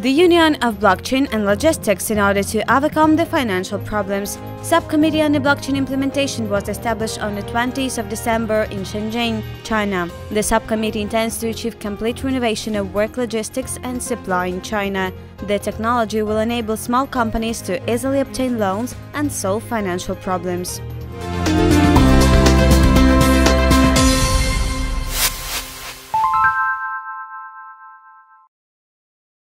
the Union of Blockchain and Logistics in order to overcome the financial problems. Subcommittee on the blockchain implementation was established on the 20th of December in Shenzhen, China. The subcommittee intends to achieve complete renovation of work logistics and supply in China. The technology will enable small companies to easily obtain loans and solve financial problems.